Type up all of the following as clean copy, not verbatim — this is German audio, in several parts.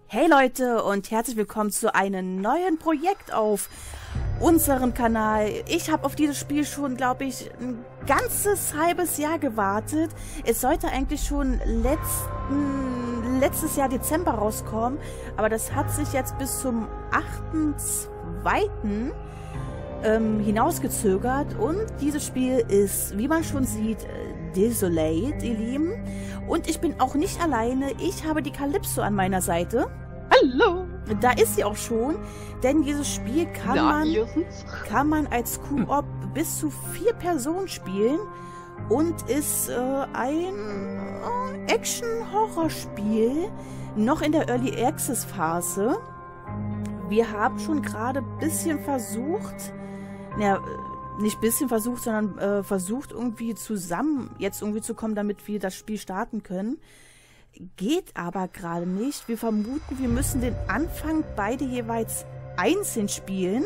Hey Leute und herzlich willkommen zu einem neuen Projekt auf unserem Kanal. Ich habe auf dieses Spiel schon, glaube ich, ein ganzes halbes Jahr gewartet. Es sollte eigentlich schon letztes Jahr Dezember rauskommen, aber das hat sich jetzt bis zum 8.2. Hinausgezögert und dieses Spiel ist, wie man schon sieht, Desolate, ihr Lieben. Und ich bin auch nicht alleine, ich habe die Calypso an meiner Seite. Hallo! Da ist sie auch schon, denn dieses Spiel kann man als Koop bis zu 4 Personen spielen und ist ein Action-Horror-Spiel, noch in der Early Access-Phase. Wir haben schon gerade ein bisschen versucht, nicht bisschen versucht, sondern versucht irgendwie zusammen jetzt irgendwie zu kommen, damit wir das Spiel starten können. Geht aber gerade nicht. Wir vermuten, wir müssen den Anfang beide jeweils einzeln spielen.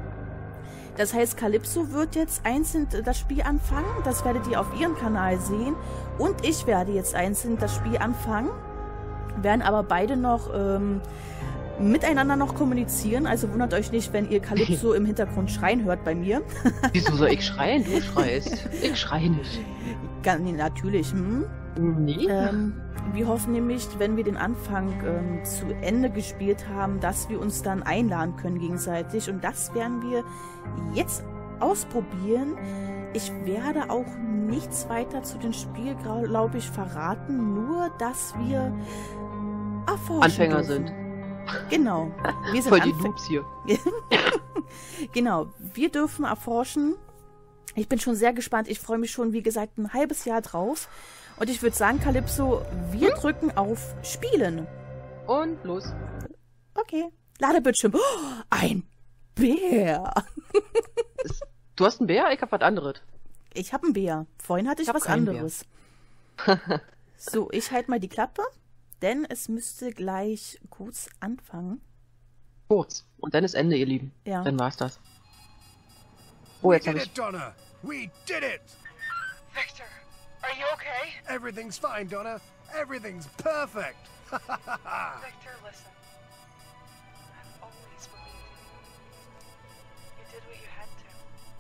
Das heißt, Calypso wird jetzt einzeln das Spiel anfangen. Das werdet ihr auf ihrem Kanal sehen. Und ich werde jetzt einzeln das Spiel anfangen. Werden aber beide noch miteinander noch kommunizieren. Also wundert euch nicht, wenn ihr Calypso im Hintergrund schreien hört bei mir. Wieso soll ich schreien? Du schreist. Ich schreie nicht. Natürlich. Nee. Wir hoffen nämlich, wenn wir den Anfang zu Ende gespielt haben, dass wir uns dann einladen können gegenseitig. Und das werden wir jetzt ausprobieren. Ich werde auch nichts weiter zu dem Spiel, glaube ich, verraten. Nur, dass wir Anfänger sind. Genau. Wir sind voll die Noobs hier. Genau. Wir dürfen erforschen. Ich bin schon sehr gespannt. Ich freue mich schon, wie gesagt, ein halbes Jahr drauf. Und ich würde sagen, Calypso, wir drücken auf Spielen. Und los. Okay. Ladebildschirm. Oh, ein Bär. Du hast einen Bär? Ich hab was anderes. Ich habe einen Bär. Vorhin hatte ich was anderes. So, ich halte mal die Klappe, denn es müsste gleich kurz anfangen. Kurz. Und dann ist Ende, ihr Lieben. Ja. Dann war's das. Oh, jetzt hab ich... Donna! We did it! Victor, are you okay? Everything's fine, Donna. Everything's perfect. Victor, listen. I've always believed in you. You did what you had to.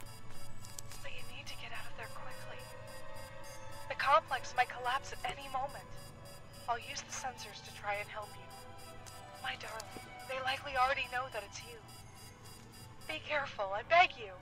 But you need to get out of there quickly. The complex might collapse at any moment. I'll use the sensors to try and help you. My darling, they likely already know that it's you. Be careful, I beg you.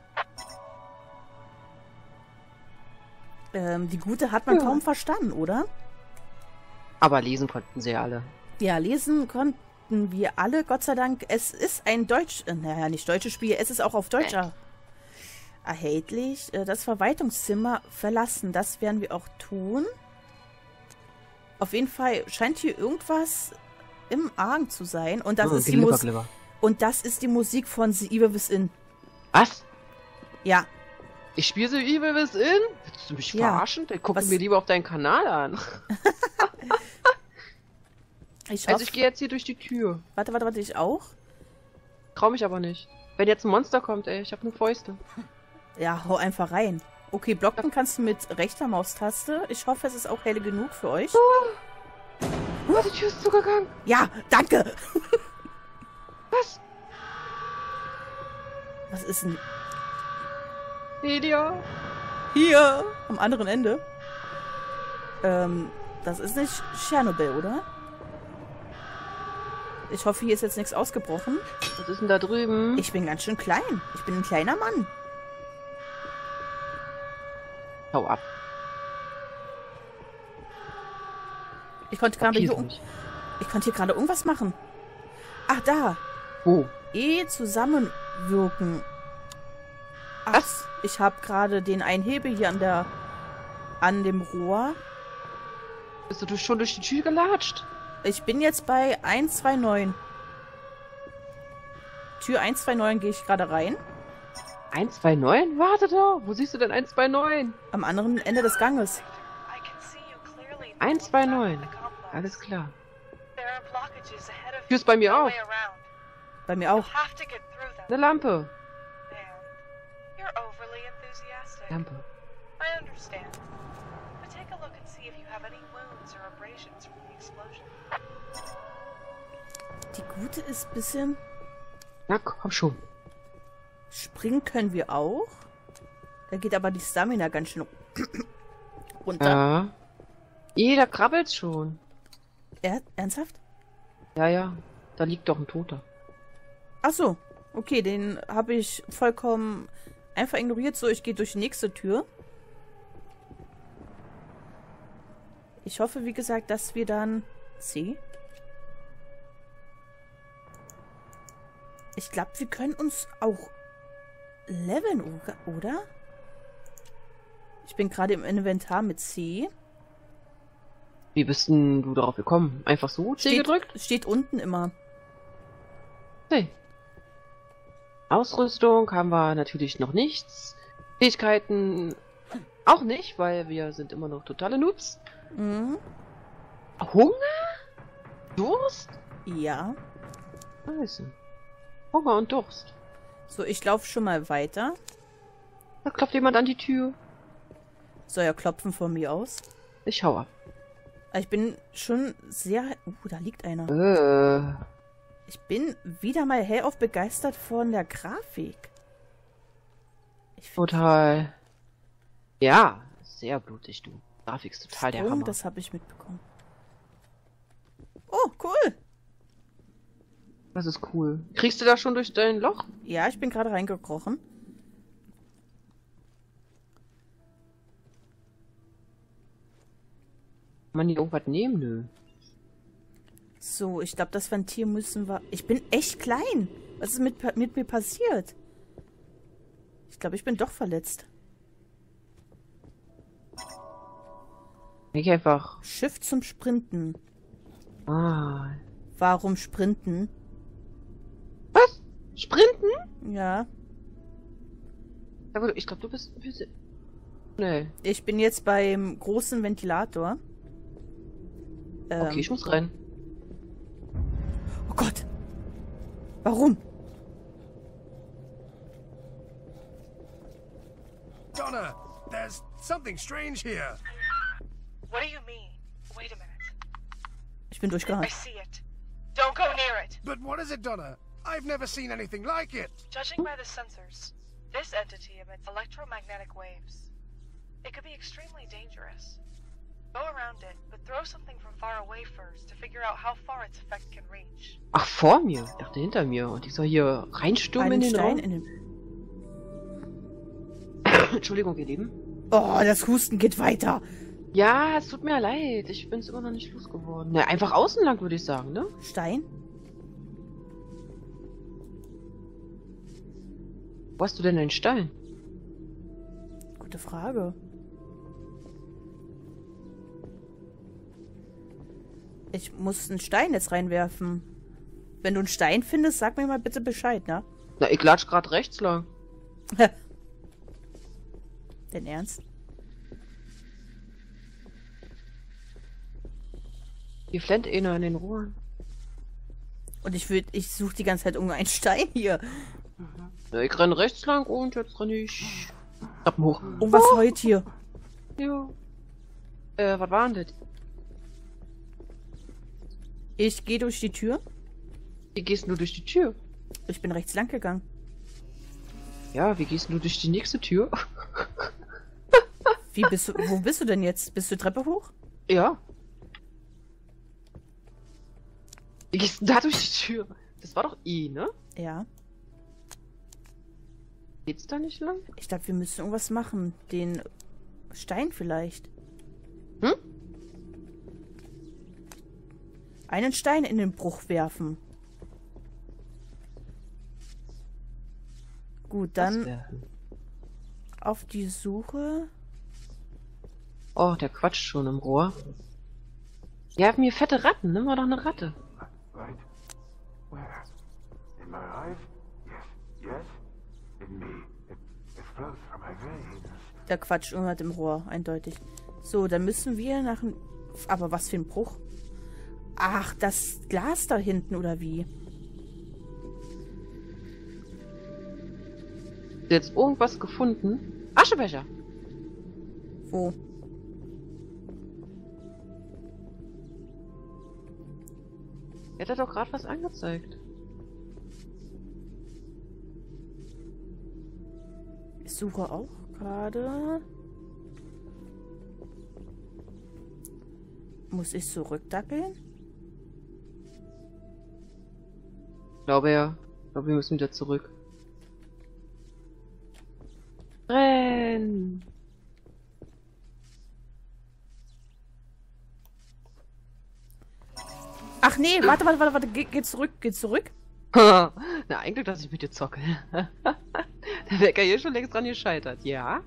Die Gute hat man kaum verstanden, oder? Aber lesen konnten sie ja alle. Ja, lesen konnten wir alle, Gott sei Dank. Es ist ein nicht deutsches Spiel, es ist auch auf Deutsch erhältlich. Das Verwaltungszimmer verlassen, das werden wir auch tun. Auf jeden Fall scheint hier irgendwas im Argen zu sein. Und das ist die Musik von The Evil Within. Was? Ja. Ich spiele The Evil Within? Willst du mich verarschen? Dann gucken wir lieber auf deinen Kanal an. Ich gehe jetzt hier durch die Tür. Warte, ich auch? Trau mich aber nicht. Wenn jetzt ein Monster kommt, ey, ich habe nur Fäuste. Ja, hau einfach rein. Okay, blocken kannst du mit rechter Maustaste. Ich hoffe, es ist auch hell genug für euch. Oh, die Tür ist zugegangen. Ja, danke. Was? Was ist denn? Lydia. Hier, am anderen Ende. Das ist nicht Tschernobyl, oder? Ich hoffe, hier ist jetzt nichts ausgebrochen. Was ist denn da drüben? Ich bin ganz schön klein. Ich bin ein kleiner Mann. Hau ab. Ich konnte gerade hier irgendwas machen. Ach, da. Wo? Zusammenwirken. Ach, was? Ich habe gerade den einen Hebel hier an dem Rohr. Bist du schon durch die Tür gelatscht? Ich bin jetzt bei 129. Tür 129 gehe ich gerade rein. 129? Warte doch. Wo siehst du denn 129? Am anderen Ende des Ganges. 129. Alles klar. Tür ist bei mir auch. Bei mir auch. Eine Lampe. Lampe. I understand. But take a look and see if you have any wounds or abrasions from the explosion. Gute ist, bisschen Na, komm schon. springen können wir auch. Da geht aber die Stamina ganz schön runter. Ja. Jeder krabbelt schon. Ernsthaft? Ja, ja. Da liegt doch ein Toter. Ach so. Okay, den habe ich vollkommen einfach ignoriert. So, ich gehe durch die nächste Tür. Ich hoffe, wie gesagt, dass wir dann... C? Ich glaube, wir können uns auch leveln, oder? Ich bin gerade im Inventar mit C. Wie bist denn du darauf gekommen? Einfach so C gedrückt? Steht unten immer. Hey. Ausrüstung haben wir natürlich noch nichts. Fähigkeiten auch nicht, weil wir sind immer noch totale Noobs. Mhm. Hunger? Durst? Ja. Scheiße. Hunger und Durst. So, ich laufe schon mal weiter. Da klopft jemand an die Tür. Soll ja klopfen von mir aus. Ich hau ab. Ich bin schon sehr... da liegt einer. Ich bin wieder mal hellauf begeistert von der Grafik. Total. Ja, sehr blutig, du. Grafik ist total der Hammer. Das habe ich mitbekommen. Oh, cool. Das ist cool. Kriegst du da schon durch dein Loch? Ja, ich bin gerade reingekrochen. Kann man hier irgendwas nehmen? Nö. So, ich glaube, das Ventil müssen wir... Ich bin echt klein. Was ist mit mir passiert? Ich glaube, ich bin doch verletzt. Ich einfach. Shift zum Sprinten. Ah. Warum sprinten? Was? Sprinten? Ja. Aber ich glaube, du bist... Nee. Ich bin jetzt beim großen Ventilator. Okay, ich muss rein. Oh Gott. Warum? Donna, there's something strange here. What do you mean? Wait a minute. Ich bin I durchgerannt. see it. Don't go near it. But what is it, Donna? I've never seen anything like it. Judging by the sensors, this entity emits electromagnetic waves. It could be extremely dangerous. Go around it, but throw something from far away first to figure out how far its effect can reach. Ach, vor mir. Ich dachte hinter mir. Und ich soll hier reinstürmen in Einen den Stein Raum. in den... Entschuldigung, ihr Lieben. Oh, das Husten geht weiter. Ja, es tut mir leid. Ich bin's immer noch nicht losgeworden. Na, einfach außen lang, würde ich sagen, ne? Stein? Wo hast du denn einen Stein? Gute Frage. Ich muss einen Stein jetzt reinwerfen. Wenn du einen Stein findest, sag mir mal bitte Bescheid, ne? Na, ich latsch grad rechts lang. Denn ernst? Hier flennt einer in den Rohren. Und ich suche die ganze Zeit irgendwo einen Stein hier. Na, ich renn rechts lang und jetzt renn ich... Ab hoch. Oh, was heult hier? Ja. Was war denn das? Ich gehe durch die Tür. Wie gehst du durch die Tür? Ich bin rechts lang gegangen. Ja, wie gehst du durch die nächste Tür? Wo bist du denn jetzt? Bist du Treppe hoch? Ja. Wie gehst du da durch die Tür? Das war doch I, ne? Ja. Geht's da nicht lang? Ich glaube, wir müssen irgendwas machen. Den Stein vielleicht. Hm? Einen Stein in den Bruch werfen. Gut, dann auf die Suche. Oh, der quatscht schon im Rohr. Wir haben hier fette Ratten. Nimm mal doch eine Ratte. Right? Where? In my eyes? Yes. Yes? In me. It flows from my veins. Der quatscht irgendwas im Rohr, eindeutig. So, dann müssen wir nach dem... Aber was für ein Bruch? Ach, das Glas da hinten, oder wie? Hast du jetzt irgendwas gefunden? Aschebecher. Wo? Er hat doch gerade was angezeigt. Ich suche auch gerade. Muss ich zurückdackeln? Ich glaube ja. Ich glaube, wir müssen wieder zurück. Renn! Ach nee, warte. Geh zurück. Na, eigentlich, dass ich mit dir zocke. Der Wecker hier schon längst dran gescheitert, ja?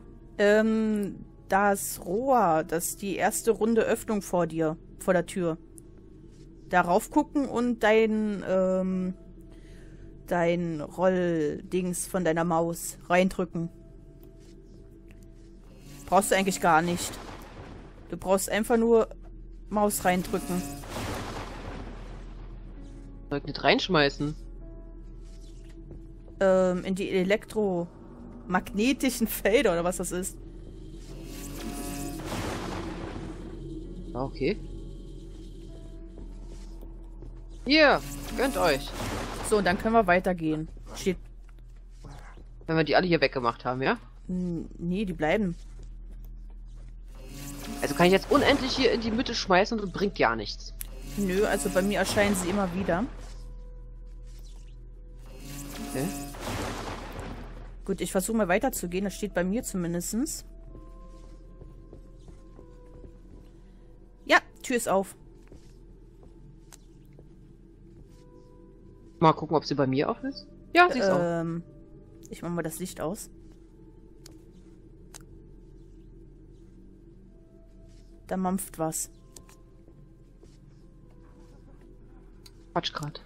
Das Rohr, das ist die erste runde Öffnung vor dir, vor der Tür. Darauf gucken und dein Rolldings von deiner Maus reindrücken. Brauchst du eigentlich gar nicht. Du brauchst einfach nur Maus reindrücken. Soll ich nicht reinschmeißen? In die elektromagnetischen Felder oder was das ist. Ah, okay. Hier, gönnt euch. So, und dann können wir weitergehen. Steht. Wenn wir die alle hier weggemacht haben, ja? Nee, die bleiben. Also kann ich jetzt unendlich hier in die Mitte schmeißen und bringt gar nichts. Nö, also bei mir erscheinen sie immer wieder. Okay. Gut, ich versuche mal weiterzugehen. Das steht bei mir zumindest. Ja, Tür ist auf. Mal gucken, ob sie bei mir auf ist. Ja, sie ist auf. Ich mache mal das Licht aus. Da mampft was. Quatsch grad.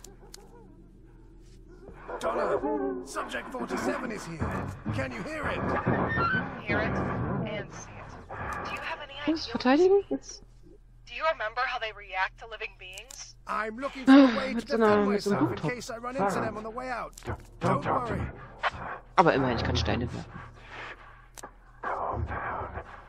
Donna, Subject 47 is here. Can you hear it? Hear it and see it. Do you have any Was? idea? Verteidigen? Jetzt. Do you remember how they react to living beings? I'm looking for a way to Mit so einer- defend mit so einem myself in Bluttopf. case I run into them on the way out. Don't Don't talk to worry. me. Aber immerhin, ich kann Steine werfen. Calm down.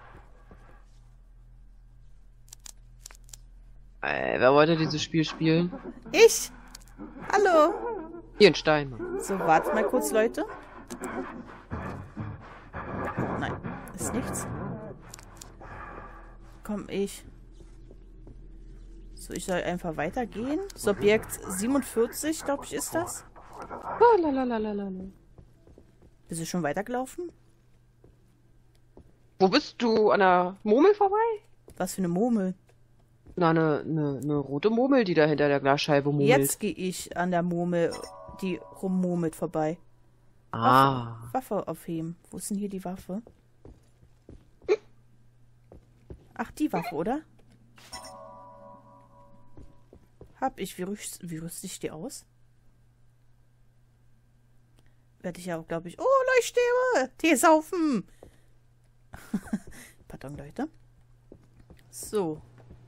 Wer wollte dieses Spiel spielen? Ich? Hallo? Hier ein Stein, Mann. So, wartet mal kurz, Leute. Nein, ist nichts. Komm, ich. So, ich soll einfach weitergehen. Subjekt 47, glaube ich, ist das. Oh, lalalala. Bist du schon weitergelaufen? Wo bist du? An der Murmel vorbei? Was für eine Murmel. Na, eine rote Murmel, die da hinter der Glasscheibe murmelt. Jetzt gehe ich an der Murmel, die rummurmelt, vorbei. Ah. Waffe aufheben. Wo ist denn hier die Waffe? Ach, die Waffe, oder? Hab ich. Wie rüste ich die aus? Werde ich ja auch, glaube ich... Oh, Leuchtstäbe! Tee saufen! Pardon, Leute. So.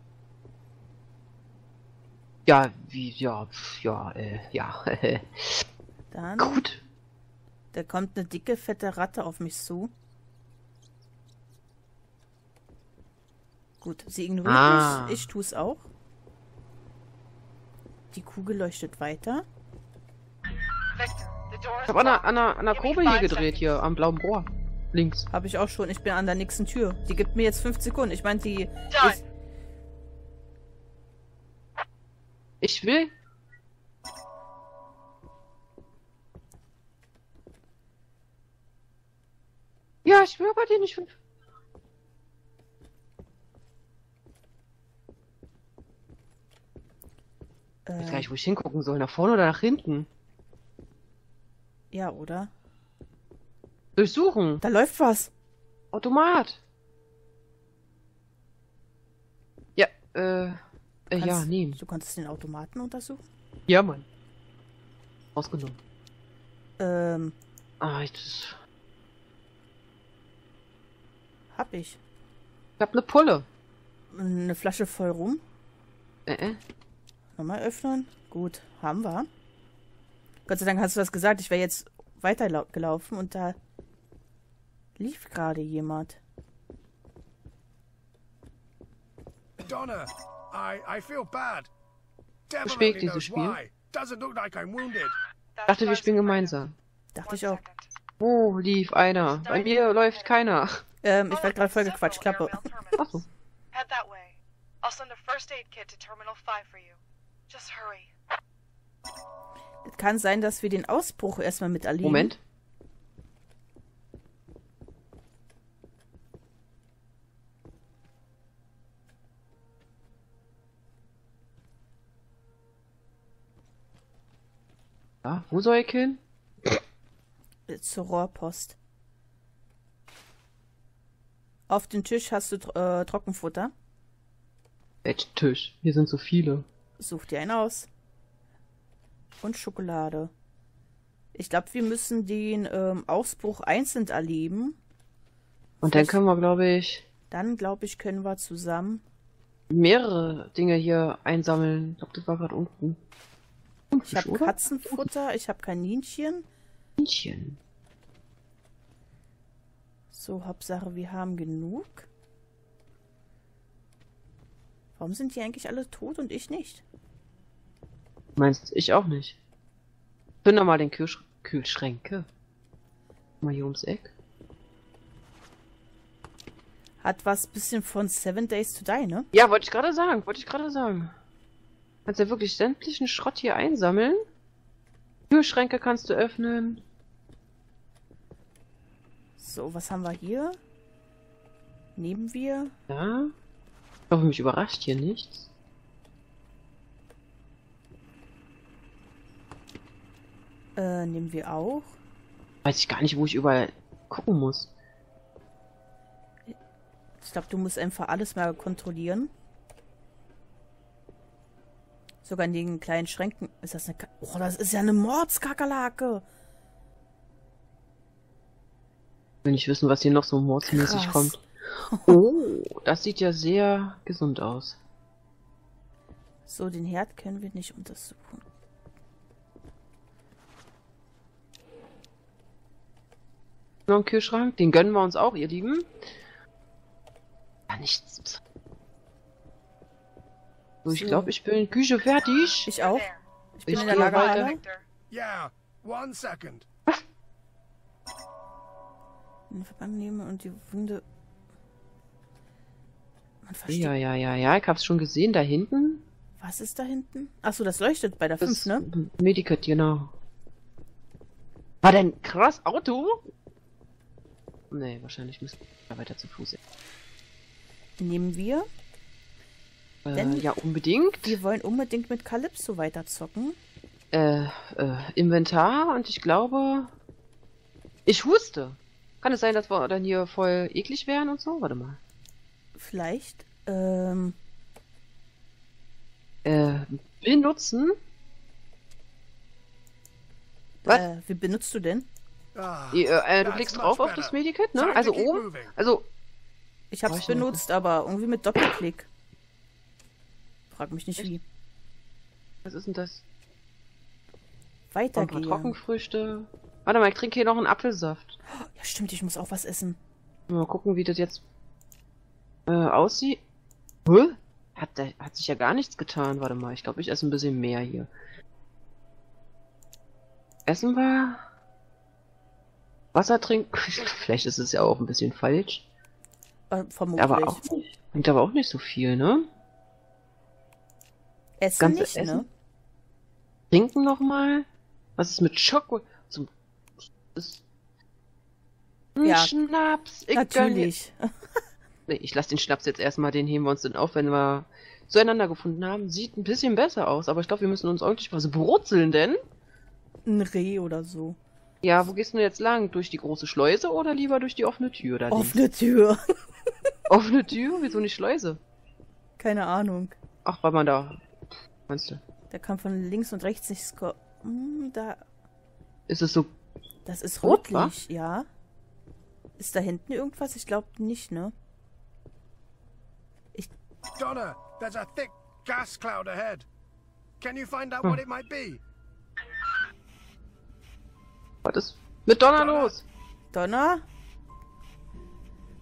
Ja, ja. Dann... Gut. Da kommt eine dicke, fette Ratte auf mich zu. Gut, sie ignoriert mich. Ich tue es auch. Die Kugel leuchtet weiter. Victor, the door Ich is hab an locked. einer Give me Kurbel hier 5 gedreht, seconds. hier am blauen Rohr. Links. Habe ich auch schon. Ich bin an der nächsten Tür. Die gibt mir jetzt 5 Sekunden. Ich meine, die... Done. Ich will. Ja, ich will aber den nicht. Ich weiß gar nicht, wo ich hingucken soll. Nach vorne oder nach hinten? Ja, oder? Durchsuchen. Da läuft was. Automat. Ja, ja, nehmen. Du konntest den Automaten untersuchen? Ja, Mann. Ausgenommen. Ähm, Ah, ich hab ich. hab ne Pulle. Eine Flasche voll rum. Nochmal öffnen. Gut, haben wir. Gott sei Dank hast du das gesagt. Ich wäre jetzt weitergelaufen und da lief gerade jemand. Donna, I feel bad. Definitely dieses knows Spiel. why. Doesn't look like I'm wounded. That's Dachte, wir what I spielen was afraid of. gemeinsam. Dachte One ich auch. second. Oh, lief einer. Bei mir läuft keiner. Ich werde gerade voll gequatscht, Klappe. Achso. Head that way. I'll send a first aid kit to Terminal 5 for you. Just hurry. Es kann sein, dass wir den Ausbruch erstmal miterleben. Moment. Ja, wo soll ich hin? Zur Rohrpost. Auf dem Tisch hast du Trockenfutter. Welchen Tisch? Hier sind so viele. Such dir einen aus. Und Schokolade. Ich glaube, wir müssen den Ausbruch einzeln erleben. Und dann können wir, glaube ich, Dann, glaube ich, können wir zusammen... mehrere Dinge hier einsammeln. Ich glaube, das war gerade unten. Ich habe Katzenfutter, ich habe Kaninchen. Kaninchen. So, Hauptsache, wir haben genug. Warum sind die eigentlich alle tot und ich nicht? Meinst ich auch nicht. Finde mal den Kühlschränke. Mal hier ums Eck. Hat was bisschen von 7 Days to Die, ne? Ja, wollte ich gerade sagen. Kannst ja wirklich sämtlichen Schrott hier einsammeln. Kühlschränke kannst du öffnen. So, was haben wir hier? Nehmen wir. Ja. Ich hoffe, mich überrascht hier nichts. Nehmen wir auch. Weiß ich gar nicht, wo ich überall gucken muss. Ich glaube, du musst einfach alles mal kontrollieren. Sogar in den kleinen Schränken. Ist das eine... Oh, das ist ja eine Mordskakerlake. Will nicht wissen, was hier noch so mordsmäßig Krass. kommt. Oh, das sieht ja sehr gesund aus. So, den Herd können wir nicht untersuchen. Noch ein Kühlschrank, den gönnen wir uns auch, ihr Lieben. Ja, nichts. So, ich So. glaube, ich bin in Küche fertig. Ich auch. There. Ich bin Ich in der gehe Lagerhalle. weiter. Victor. Yeah, 1 second. Den Verband nehmen und die Wunde... Man versteht... Ja, ich hab's schon gesehen, da hinten. Was ist da hinten? Achso, das leuchtet bei der 5, ne? Medikit, genau. War denn krass Auto? Nee, wahrscheinlich müssen wir weiter zu Fuß. Nehmen wir. Denn- Ja, unbedingt. Wir wollen unbedingt mit Calypso weiterzocken. Inventar und ich glaube... Ich huste. Kann es sein, dass wir dann hier voll eklig wären und so? Warte mal. Vielleicht. Benutzen? Was? Wie benutzt du denn? Ah, Du that's klickst much drauf auf better. das Medikit, ne? Time to Also keep oben. moving. Also, Ich hab's Weiß ich nicht. benutzt, aber irgendwie mit Doppelklick. Frag mich nicht Echt? wie. was ist denn das? Ein paar Weitergehen. Trockenfrüchte. Warte mal, ich trinke hier noch einen Apfelsaft. Ja, stimmt, ich muss auch was essen. Mal gucken, wie das jetzt aussieht. Hä? Hat sich ja gar nichts getan. Warte mal, ich glaube, ich esse ein bisschen mehr hier. Essen wir? Wasser trinken? Vielleicht ist es ja auch ein bisschen falsch. Vermutlich. Aber auch nicht. Bringt aber auch nicht so viel, ne? Essen Ganze nicht, Essen? ne? Trinken nochmal? Was ist mit Schoko? Zum ist Ja, Schnaps. Ich Natürlich. Nee, ich lasse den Schnaps jetzt erstmal, den heben wir uns dann auf, wenn wir zueinander gefunden haben. Sieht ein bisschen besser aus, aber ich glaube, wir müssen uns ordentlich was brutzeln, denn... Ein Reh oder so. Ja, wo gehst du jetzt lang? Durch die große Schleuse oder lieber durch die offene Tür da links? Offene Tür. Offene Tür? Wieso nicht Schleuse? Keine Ahnung. Ach, weil man da... Meinst du? Da kann von links und rechts nicht da. Ist es so... Das ist Rot, wa? rotlich, ja. Ist da hinten irgendwas? Ich glaube nicht, ne? Donna, there's a thick gas cloud ahead. Can you find out what it might be? Was ist mit Donner Donner. los? Donner?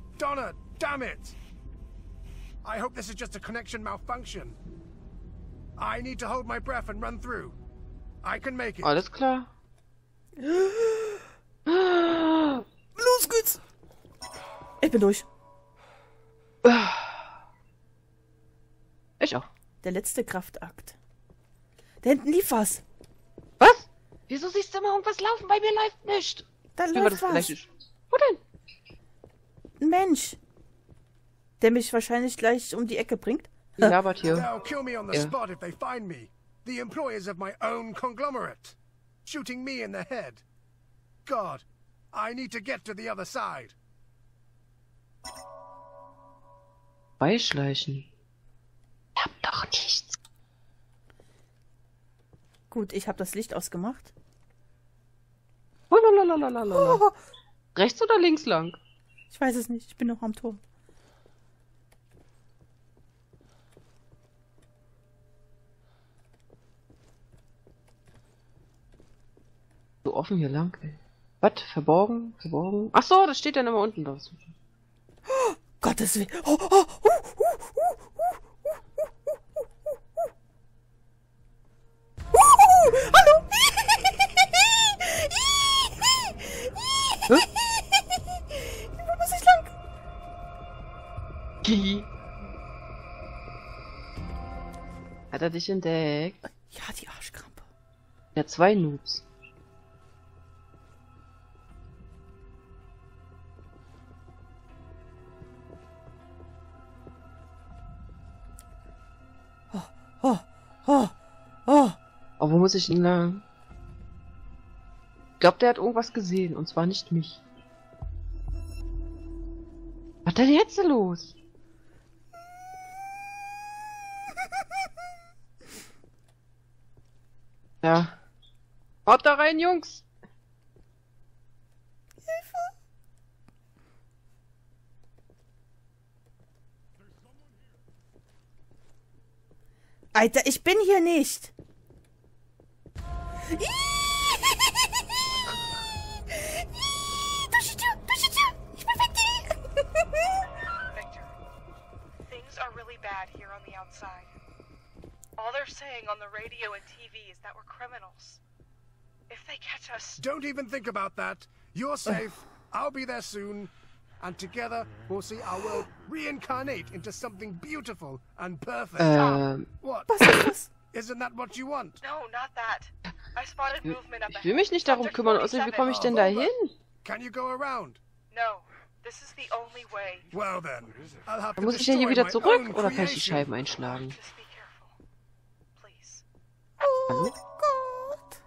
Donna, damn it! I hope this is just a connection malfunction. I need to hold my breath and run through. I can make it. Alles klar. Los geht's! Ich bin durch. Ich auch. Der letzte Kraftakt. Da hinten lief was. Was? Wieso siehst du immer irgendwas laufen? Bei mir läuft nicht. Da Wie war läuft das was. vielleicht nicht? Wo denn? Ein Mensch. Der mich wahrscheinlich gleich um die Ecke bringt. Die labert hier. They'll kill me on the Yeah. spot if they find me. The employers of my own conglomerate. Shooting me in the head. God, I need to get to the other side. Beischleichen. Ich hab doch nichts. Gut, ich habe das Licht ausgemacht. Lalalala. Oh, Rechts oder links lang? ich weiß es nicht. Ich bin noch am Tor. So offen hier lang, ey. Was? Verborgen? Verborgen? Ach so, das steht dann immer unten draus. Gottes Willen. Hallo. Hä? Wo muss ich lang? Gihi. Hat er dich entdeckt? Ja, die Arschkrampe. Ja, 2 Noobs. Oh, oh, oh. Aber wo muss ich denn lang? Ich glaube, der hat irgendwas gesehen, und zwar nicht mich. Was ist denn jetzt los? Ja. Haut da rein, Jungs! Alter, ich bin hier nicht. Ich bin weg. Victor, things are really bad here on the outside. All they're saying on the radio and TV is that we're criminals. If they catch us, Don't even think about that. You're safe. I'll be there soon. And together, we'll see our world reincarnate into something beautiful and perfect. What? Was ist das? Isn't that what you want? no, not that. I spotted movement up Ich ahead. will mich nicht darum Sector kümmern, außerdem, wie 47. komme ich denn da hin? Can you go around? No, this is the only way. Well then, I'll have Da to muss ich ja hier destroy wieder my zurück, own oder kann ich die creation. Scheiben einschlagen? Just be careful. Please. Oh Gott.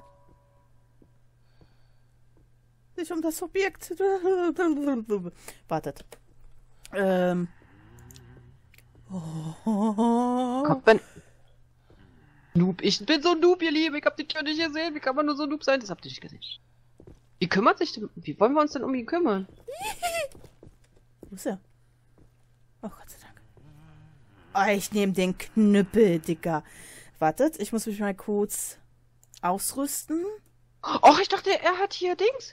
Sich um das Objekt. Wartet. Oh. Kommt man... Noob, ich bin so ein Noob, ihr Lieben, ich hab die Tür nicht gesehen, wie kann man nur so Noob sein? Das habt ihr nicht gesehen. Wie kümmert sich denn... Wie wollen wir uns denn um ihn kümmern? Wo ist er? Oh Gott sei Dank. Oh, ich nehme den Knüppel, Dicker. Wartet, ich muss mich mal kurz ausrüsten. Och, ich dachte, er hat hier Dings.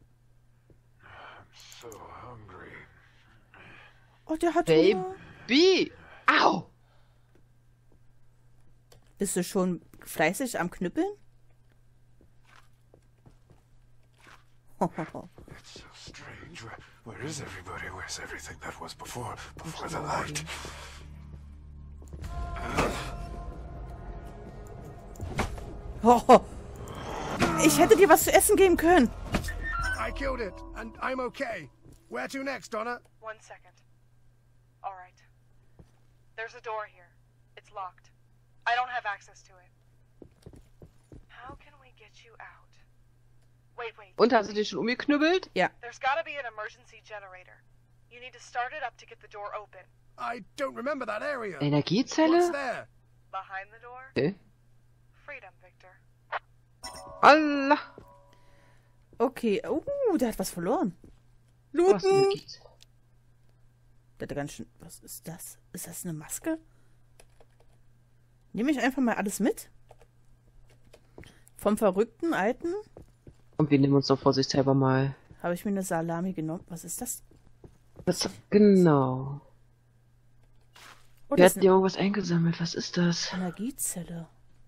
So hungry. Oh, der hat Hunger. Baby! Au! Bist du schon fleißig am Knüppeln? It's so strange. Where is everybody? Where's everything that was before the light? Oh, ich hätte dir was zu essen geben können. I killed it, and I'm okay. Where to next, Donna? 1 second. All right. There's a door here. It's locked. I don't have access to it. How can we get you out? Wait. Und hast du dich schon umgeknüppelt? Ja. There's gotta be an emergency generator. You need to start it up to get the door open. I don't remember that area. What's Energiezelle? there? Behind the door? Okay. Freedom, Victor. Allah! Okay. Der hat was verloren. Was Looten. gibt's? Der hat ganz schön... Was ist das? Ist das eine Maske? Nehme ich einfach mal alles mit? Vom verrückten Alten Und wir nehmen uns doch vorsichtshalber mal. habe ich mir eine Salami genommen. Was ist das? Was? Genau. Oh, Wir das ist hatten hier eine irgendwas eingesammelt. Was ist das? Energiezelle.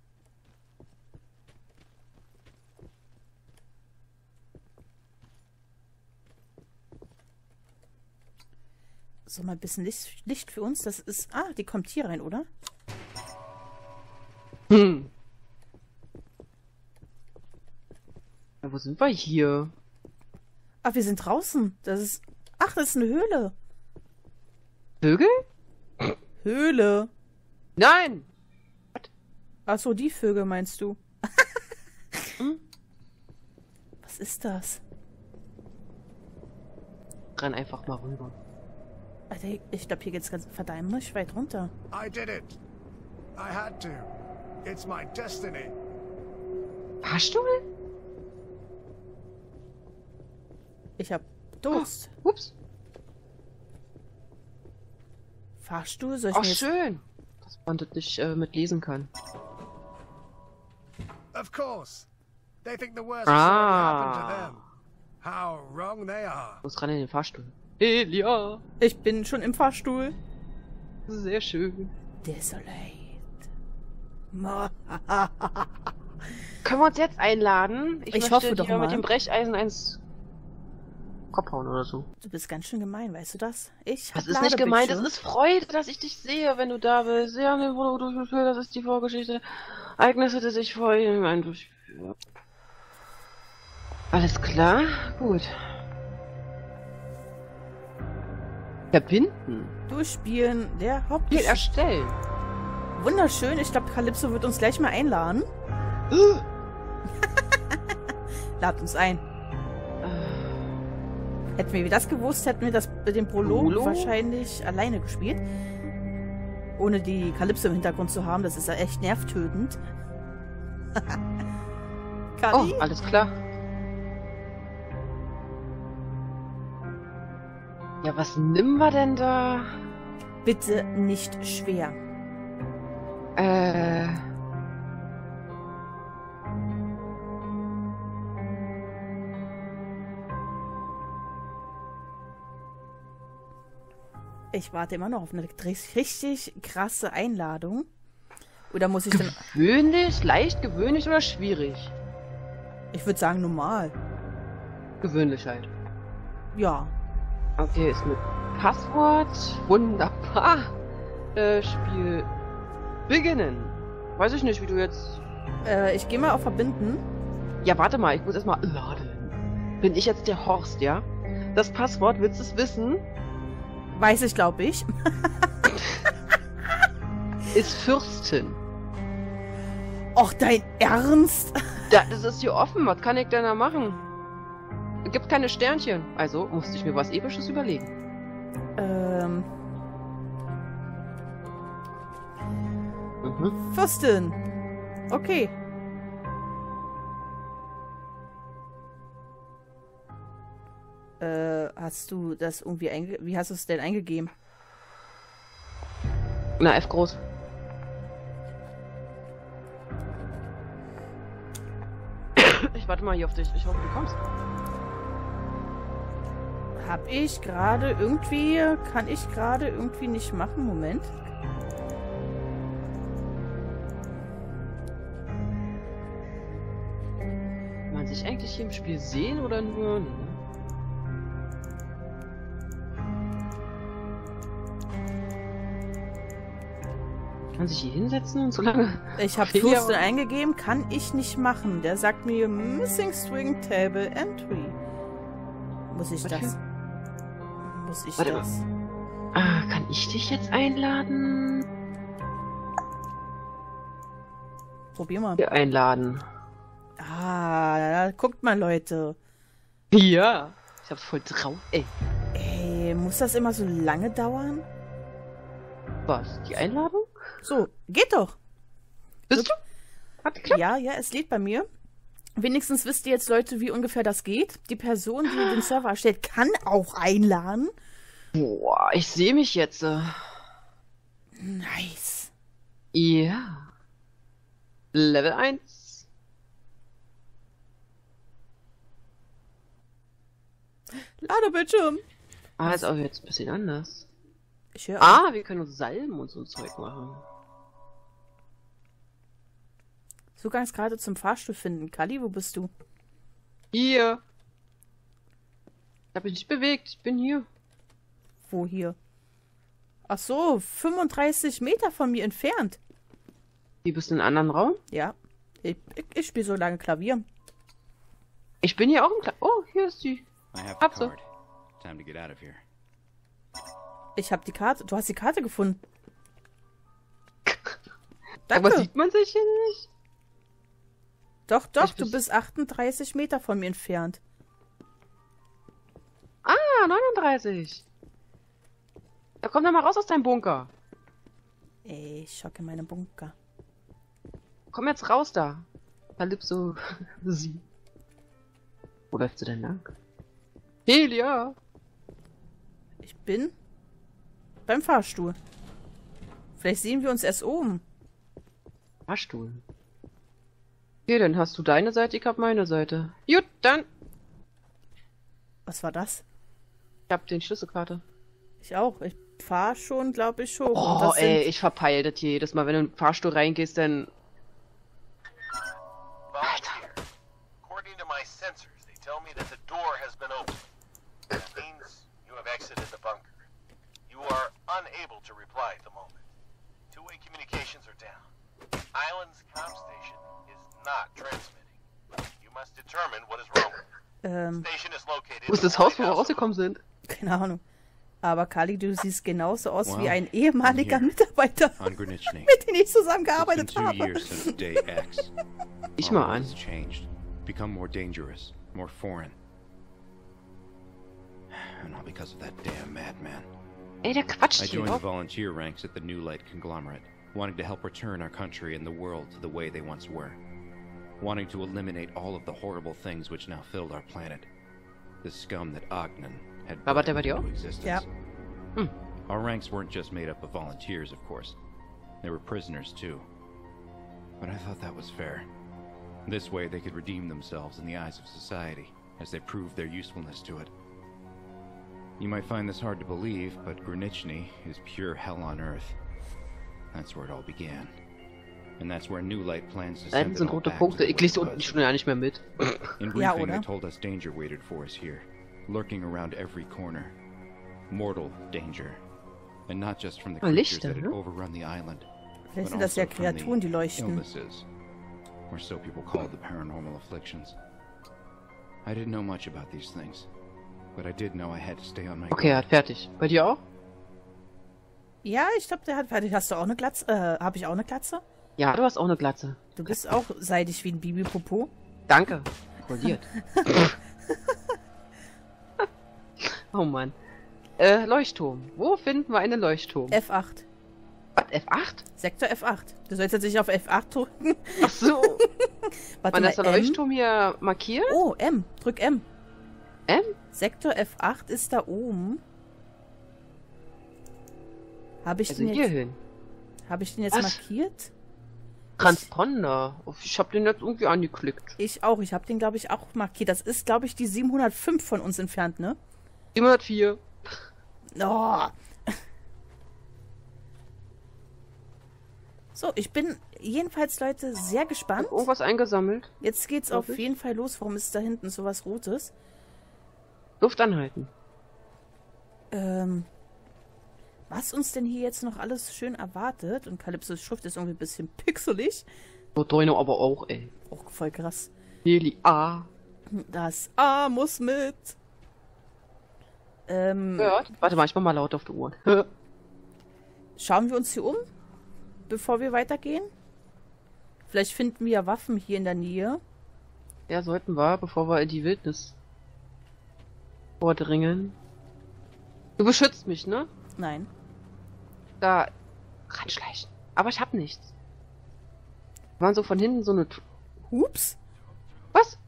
So, mal ein bisschen Licht für uns. Das ist... Ah, die kommt hier rein, oder? Hm. Ja, wo sind wir hier? Ach, wir sind draußen. Das ist... Ach, das ist eine Höhle. Vögel? Höhle. Nein! Ach so, die Vögel meinst du? Hm? Was ist das? Renn einfach mal rüber. Alter, ich glaube, hier geht's ganz verdammt weit runter. I did it. I had to. It's my destiny. Fahrstuhl? Ich hab Durst. Ups. Fahrstuhl? Soll ich Oh, mir jetzt... schön. Dass man das nicht mitlesen kann. Of course. They think the worst has already happened to them. How wrong they are. Muss ran in den Fahrstuhl. Elia! Ich bin schon im Fahrstuhl. Sehr schön. Desolate. Können wir uns jetzt einladen? Ich möchte hoffe doch dir mal. mit dem Brecheisen ins Kopf hauen oder so. Du bist ganz schön gemein, weißt du das? Ich hab Das ist nicht gemeint, das Ladebildschirm. ist Freude, dass ich dich sehe, wenn du da bist. Ja, ne, wo du das ist die Vorgeschichte. Ereignisse, die sich vor ihm durchführen. Alles klar? Gut. Verbinden. Durchspielen der Spiel Hauptspiel. erstellen. Wunderschön. Ich glaube, Calypso wird uns gleich mal einladen. Lad uns ein. Hätten wir das gewusst, hätten wir den Prolog wahrscheinlich alleine gespielt. Ohne die Calypso im Hintergrund zu haben. Das ist ja echt nervtötend. Kali? Oh, alles klar. Ja, was nehmen wir denn da? Bitte nicht schwer. Ich warte immer noch auf eine richtig krasse Einladung. Oder muss ich dann... Gewöhnlich, leicht gewöhnlich oder schwierig? Ich würde sagen normal. Gewöhnlich halt. Ja. Okay, ist mit Passwort. Wunderbar. Spiel beginnen. Weiß ich nicht, wie du jetzt... Ich gehe mal auf Verbinden. Ja, warte mal, ich muss erstmal laden. Bin ich jetzt der Horst, ja? Das Passwort, willst du es wissen? Weiß ich, glaube ich. Ist Fürstin. Och, dein Ernst? Das ist hier offen, was kann ich denn da machen? Gibt keine Sternchen. Also musste ich mir was Episches überlegen. Fürstin. Okay. Hast du das irgendwie wie hast du es denn eingegeben? Na, F groß. Ich warte mal hier auf dich. Ich hoffe, du kommst. Hab ich gerade irgendwie... Kann ich gerade irgendwie nicht machen? Moment. Kann man sich eigentlich hier im Spiel sehen oder nur... Ne? Kann man sich hier hinsetzen und so lange... Ich habe Fürstin eingegeben. Kann ich nicht machen. Der sagt mir Missing String Table Entry. Muss ich Warte. das? Muss ich Warte das? Ah, kann ich dich jetzt einladen? Probier mal. Hier einladen. Ah, guckt mal, Leute. Ja. Ich hab's voll drauf. Ey. Ey, muss das immer so lange dauern? Was? Die Einladung? So, geht doch. Bist du? Hat geklappt? Ja, es lädt bei mir. Wenigstens wisst ihr jetzt, Leute, wie ungefähr das geht. Die Person, die den Server erstellt, kann auch einladen. Boah, ich sehe mich jetzt. Nice. Ja. Level 1. Ladebildschirm. Ah, ist auch jetzt ein bisschen anders. Ich höre. Ah, wir können uns Salben und so ein Zeug machen. Zugangsgrade zum Fahrstuhl finden. Kali, wo bist du? Hier. Ich habe mich nicht bewegt. Ich bin hier. Wo hier? Ach so, 35 Meter von mir entfernt. Wie bist du in einem anderen Raum? Ja. Ich spiele so lange Klavier. Ich bin hier auch im Oh, hier ist die. I have the Hab so. card. Time to get out of here. Ich habe die Karte. Du hast die Karte gefunden. Aber Danke. sieht man sich hier nicht? Doch, Ich du bin- bist 38 Meter von mir entfernt. Ah, 39. Da komm doch mal raus aus deinem Bunker. Ey, ich schocke meine Bunker. Komm jetzt raus da. Calypso, sie. Wo läufst du denn lang? Helia! Ich bin beim Fahrstuhl. Vielleicht sehen wir uns erst oben. Fahrstuhl. Okay, dann hast du deine Seite, ich hab meine Seite. Gut, dann. Was war das? Ich hab den Schlüsselkarte. Ich auch. Ich fahre schon, glaube ich, hoch. Und Oh, das ey, sind- ich verpeil das hier jedes Mal. Wenn du in den Fahrstuhl reingehst, dann... Volunteer. According to my sensors, they tell me that the door has been opened. That means you have exited the bunker. You are unable to reply at the moment. Two-way communications are down. Island's comm station is not transmitting. You must determine what is wrong with it. Station is located Wo ist in das the Haus, wo White wir House. rausgekommen sind? Keine Ahnung. Aber Kali, du siehst genauso aus wie Wow. ein ehemaliger Here. Mitarbeiter, On Granichny. mit dem ich It's been zusammengearbeitet 2 habe. years since day X. Ich Our mal world an. has changed. Become more dangerous. More foreign. And all because of that damn madman. Ey, der quatscht I hier joined the doch. volunteer ranks at the New Light conglomerate, wanting to help return our country and the world to the way they once were. Wanting to eliminate all of the horrible things which now filled our planet. The scum that Ogden had War brought der bei dir into auch? existence. Ja. Our ranks weren't just made up of volunteers, of course. There were prisoners, too. But I thought that was fair. This way they could redeem themselves in the eyes of society, as they proved their usefulness to it. You might find this hard to believe, but Granichny is pure hell on Earth. That's where it all began. And that's where New Light plans to Da hinten send it sind all rote back to Punkte. the Ich way lese it unten was. schon ja nicht mehr mit. In Ja, briefing, they oder? told us danger waited for us here, lurking around every corner. Mortal danger. And not just from the Ah, creatures Lichter, that had ne? overrun the island, Vielleicht but sind das ja also from the Kreaturen, die leuchten. illnesses, or so people called the paranormal afflictions. I didn't know much about these things, but I did know I had to stay on my Okay, er guard. hat fertig. Bei dir auch? Ja, ich glaube, der hat fertig. Hast du auch eine Glatze? Habe ich auch eine Glatze? Ja, du hast auch eine Glatze. Du bist auch seidig wie ein Bibi-Popo. Danke. Poliert. Oh Mann. Leuchtturm. Wo finden wir einen Leuchtturm? F8. Was, F8? Sektor F8. Du sollst jetzt nicht auf F8 drücken. Ach so. Warte Wann ist der mal, M. Leuchtturm hier markiert? Oh, M. Drück M. M? Sektor F8 ist da oben. Habe ich, Also den hier jetzt- hin. hab ich den jetzt Was? markiert? Transponder. Ich hab den jetzt irgendwie angeklickt. Ich auch. Ich habe den, glaube ich, auch markiert. Das ist, glaube ich, die 705 von uns entfernt, ne? 704. Oh. So, ich bin jedenfalls, Leute, sehr gespannt. Irgendwas eingesammelt. Jetzt geht's Glaub auf ich. jeden Fall los. Warum ist da hinten so was Rotes? Luft anhalten. Was uns denn hier jetzt noch alles schön erwartet? Und Calypsos Schrift ist irgendwie ein bisschen pixelig. So Dino aber auch, ey. Oh, voll krass. Heli A. Das A muss mit. Hört? Warte mal, ich mach mal laut auf die Uhr. Schauen wir uns hier um, bevor wir weitergehen. Vielleicht finden wir ja Waffen hier in der Nähe. Ja, sollten wir, bevor wir in die Wildnis vordringen. Du beschützt mich, ne? Nein. Da ranschleichen. Aber ich hab nichts. Waren so von hinten so eine... Hups. Was?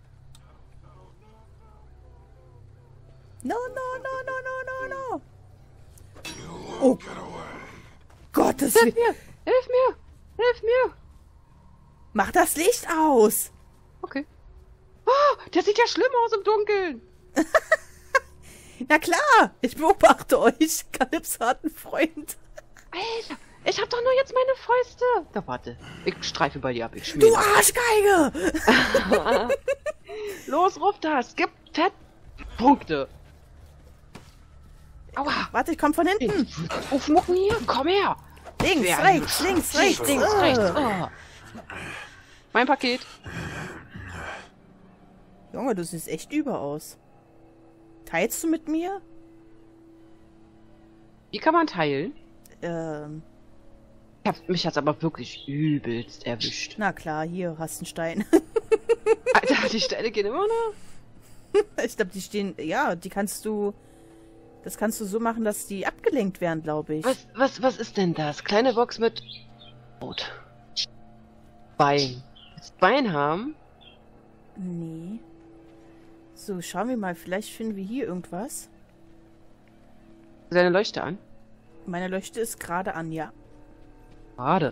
No, no, no, no, no, no, no. Oh. Gottes Hilf Willen. mir! Hilf mir! Hilf mir! Mach das Licht aus. Okay. Oh, der sieht ja schlimm aus im Dunkeln. Na klar, ich beobachte euch. Kalypso hat einen Freund. Alter, ich hab doch nur jetzt meine Fäuste. Da warte, ich streife bei dir ab, ich Du schmier. Arschgeige! Los, ruf das, gib Fett Punkte. Aua. Warte, ich komm von hinten. Aufmucken hier, komm her. Links, Wer- rechts, links, rechts. Links, rechts. Oh. Mein Paket. Junge, du siehst echt über aus. Teilst du mit mir? Wie kann man teilen? Mich hat's aber wirklich übelst erwischt. Na klar, hier hast einen Stein. Alter, die Steine gehen immer noch? Ich glaube, die stehen... Ja, die kannst du... Das kannst du so machen, dass die abgelenkt werden, glaube ich. Was ist denn das? Kleine Box mit... Rot. Bein. Willst du Bein haben? Nee. So, schauen wir mal. Vielleicht finden wir hier irgendwas. Deine Leuchte an. Meine Leuchte ist gerade an, ja. Schade.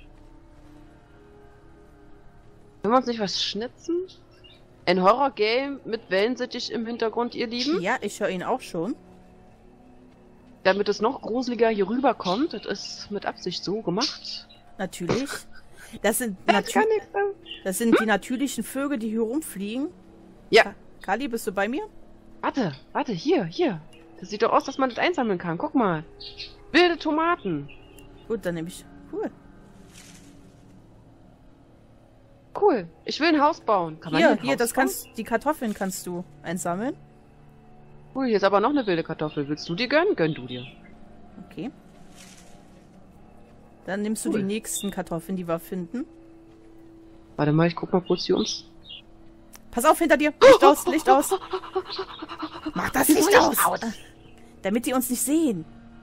Können wir uns nicht was schnitzen? Ein Horror-Game mit Wellensittich im Hintergrund, ihr Lieben? Ja, ich höre ihn auch schon. Damit es noch gruseliger hier rüberkommt. Das ist mit Absicht so gemacht. Natürlich. Das sind, Das kann nichts sein. das sind die natürlichen Vögel, die hier rumfliegen. Ja. Kali, bist du bei mir? Warte, hier. Das sieht doch aus, dass man das einsammeln kann. Guck mal. Wilde Tomaten. Gut, dann nehme ich... Cool. Cool. Ich will ein Haus bauen. Kann man Hier, ein hier, Haus das bauen? kannst... Die Kartoffeln kannst du einsammeln. Cool, hier ist aber noch eine wilde Kartoffel. Willst du dir gönnen? Gönn du dir. Okay. Dann nimmst du Cool. die nächsten Kartoffeln, die wir finden. Warte mal, ich guck mal kurz hier ums. Pass auf, hinter dir! Licht aus, Licht aus! Mach das Licht Licht aus! aus. Damit die uns nicht sehen.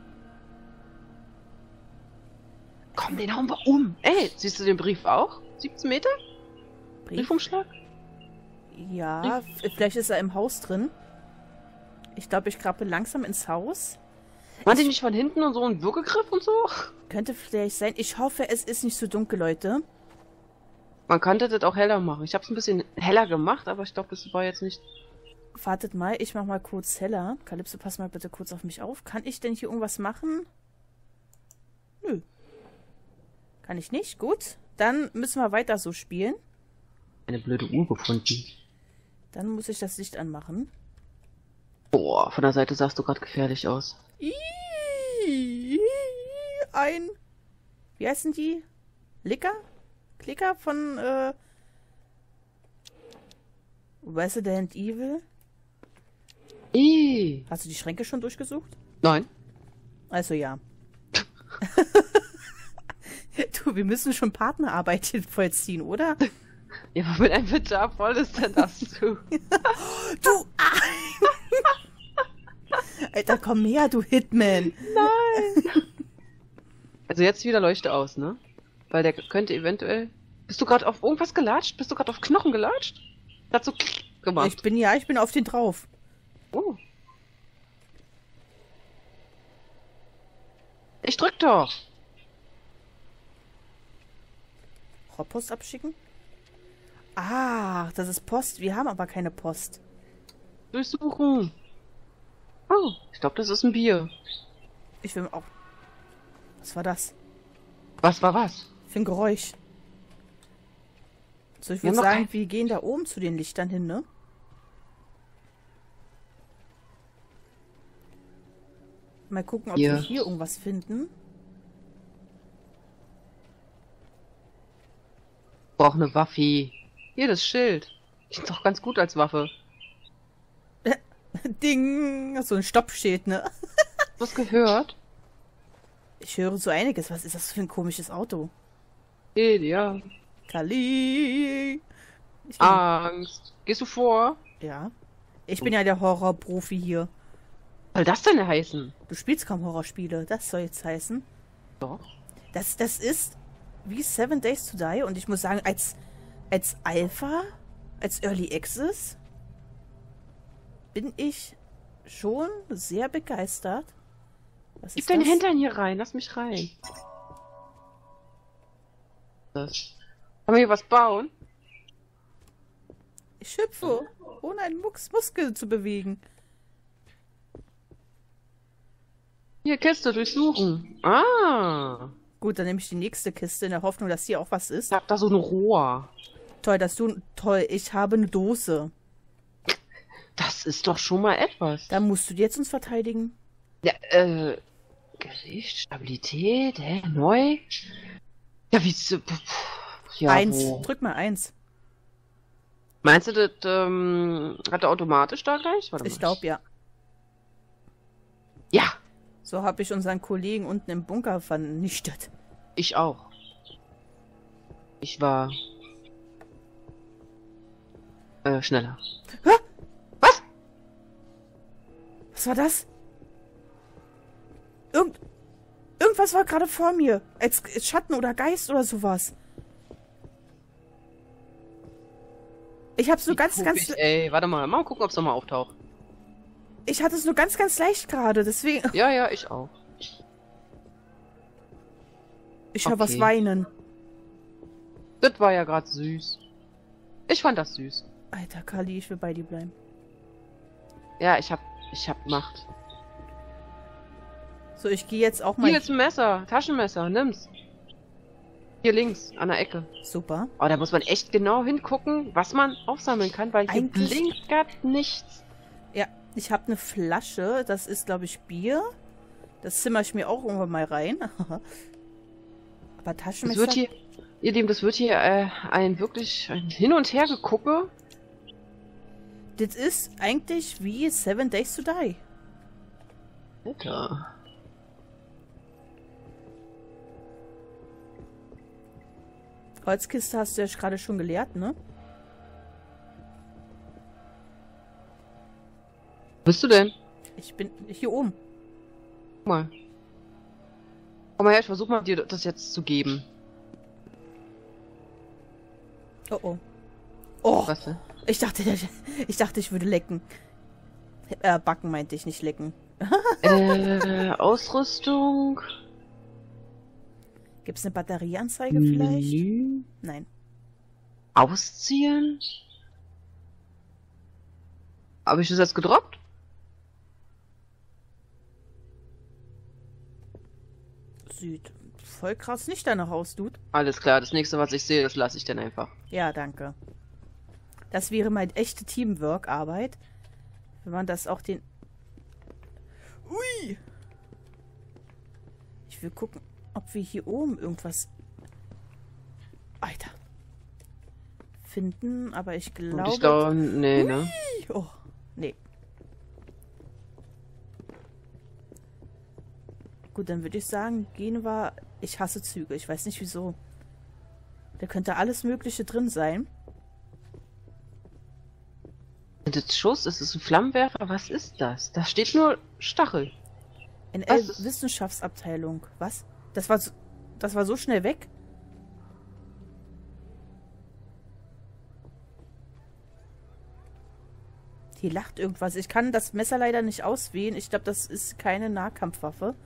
Komm, den hauen wir um. Ey, siehst du den Brief auch? 17 Meter? Brief? Briefumschlag? Ja, vielleicht ist er im Haus drin. Ich glaube, ich krabbel langsam ins Haus. Waren die nicht von hinten und so ein Würgegriff und so? Könnte vielleicht sein. Ich hoffe, es ist nicht so dunkel, Leute. Man könnte das auch heller machen. Ich habe es ein bisschen heller gemacht, aber ich glaube, das war jetzt nicht... Wartet mal, ich mach mal kurz heller. Kalypso, pass mal bitte kurz auf mich auf. Kann ich denn hier irgendwas machen? Nö. Kann ich nicht? Gut. Dann müssen wir weiter so spielen. Eine blöde Uhr gefunden. Dann muss ich das Licht anmachen. Boah, von der Seite sahst du gerade gefährlich aus. Ein... Wie heißen die? Klicker von, Resident Evil? Hast du die Schränke schon durchgesucht? Nein. Also ja. Du, wir müssen schon Partnerarbeit hier vollziehen, oder? Ja, aber wenn ein Inventar voll ist, dann darfst du. Du! Alter, komm her, du Hitman! Also jetzt wieder Leuchte aus, ne? Weil der könnte eventuell... Bist du gerade auf irgendwas gelatscht? Bist du gerade auf Knochen gelatscht? Hat so gemacht. Ich bin auf den drauf. Oh. Ich drück doch. Rohrpost abschicken? Ah, das ist Post. Wir haben aber keine Post. Durchsuchen. Oh, ich glaube, das ist ein Bier. Ich will auch... Was war das? Was war was? Für ein Geräusch. So, ich Wir würde haben noch sagen, wir gehen da oben zu den Lichtern hin, ne? Mal gucken, ob wir hier irgendwas finden. Brauch eine Waffe. Hier, das Schild. Ist doch ganz gut als Waffe. Ding! So ein Stoppschild, ne? Hast du das gehört? Ich höre so einiges. Was ist das für ein komisches Auto? Ja. Kali! Ich bin Angst. Gehst du vor? ja. Ich bin ja der Horrorprofi hier. Was soll das denn heißen? Du spielst kaum Horrorspiele. Das soll jetzt heißen. Doch. Das ist wie 7 Days to Die. Und ich muss sagen, als Alpha, als Early Access, bin ich schon sehr begeistert. Was Gib ist deinen das? Hintern hier rein. Lass mich rein. Das. Kann man hier was bauen? Ich hüpfe, ohne einen Muskel zu bewegen. Hier, Kiste durchsuchen. Ah. Gut, dann nehme ich die nächste Kiste in der Hoffnung, dass hier auch was ist. Ich hab da so ein Rohr. Toll, dass du... Toll, ich habe eine Dose. Das ist doch schon mal etwas. Da musst du jetzt uns verteidigen. Ja, Gewicht, Stabilität, neu. Ja, wie... Ja, 1. wo? Drück mal 1. Meinst du, das hat er automatisch da gleich? Warte Ich mal. glaube, ja. Ja, So habe ich unseren Kollegen unten im Bunker vernichtet. ich auch. Ich war... schneller. Hä? Was? Was war das? Irgendwas war gerade vor mir. Als Schatten oder Geist oder sowas. Ich hab's nur ganz... Ey, warte mal gucken, ob es nochmal auftaucht. Ich hatte es nur ganz leicht gerade, deswegen... Ja, ja, ich auch. Ich höre was Okay. weinen. Das war ja gerade süß. Ich fand das süß. Alter, Kali, ich will bei dir bleiben. Ja, ich hab Macht. So, ich gehe jetzt auch mal... Hier ist ein Messer, Taschenmesser, nimm's. Hier links, an der Ecke. Super. Oh, da muss man echt genau hingucken, was man aufsammeln kann, weil hier Eigentlich- blinkt grad nichts. Ja, ich habe eine Flasche. Das ist, glaube ich, Bier. Das zimmer ich mir auch irgendwann mal rein. Aber Das Taschenmesser... wird hier, ihr Lieben, das wird hier ein Hin- und Hergegucke. Das ist eigentlich wie 7 Days to Die. Alter. Holzkiste hast du ja gerade schon geleert, ne? Wo bist du denn? Ich bin hier oben. Guck mal. Komm mal her, ich versuch mal dir das jetzt zu geben. Oh oh. Oh, Was denn? ich dachte, ich würde lecken. Backen meinte ich, nicht lecken. Ausrüstung. Gibt es eine Batterieanzeige vielleicht? Menü. Nein. Ausziehen? Habe ich das jetzt gedroppt? Sieht voll krass nicht danach aus, Dude. Alles klar, das nächste, was ich sehe, das lasse ich dann einfach. Ja, danke. Das wäre mal echte Teamwork-Arbeit. Wenn man das auch den... Ui! Ich will gucken, ob wir hier oben irgendwas... Alter. Finden, aber ich Und glaube... ich glaube, nee, ne? Oh, nee. Gut, dann würde ich sagen, gehen wir... Ich hasse Züge, ich weiß nicht wieso. Da könnte alles Mögliche drin sein. Sind das Schuss? Ist es ein Flammenwerfer? Was ist das? Da steht nur Stachel. Was ist- Wissenschaftsabteilung. Was? Das war so schnell weg? Hier lacht irgendwas. Ich kann das Messer leider nicht auswählen. Ich glaube, das ist keine Nahkampfwaffe.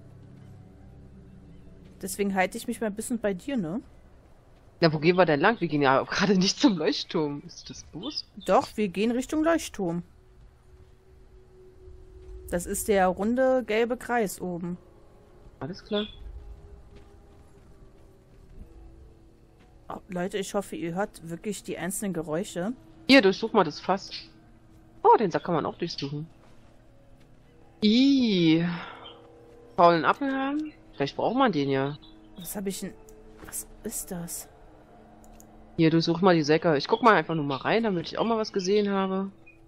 Deswegen halte ich mich mal ein bisschen bei dir, ne? Ja, wo gehen wir denn lang? Wir gehen ja gerade nicht zum Leuchtturm. Ist das bewusst? Doch, wir gehen Richtung Leuchtturm. Das ist der runde gelbe Kreis oben. Alles klar. Oh, Leute, ich hoffe, ihr hört wirklich die einzelnen Geräusche. Hier, durchsuch mal das Fass. Oh, den Sack kann man auch durchsuchen. Ih. Faulen Apfel haben? Vielleicht braucht man den ja. Was habe ich denn... Was ist das? Hier, durchsuch mal die Säcke. Ich guck mal einfach nur mal rein, damit ich auch mal was gesehen habe.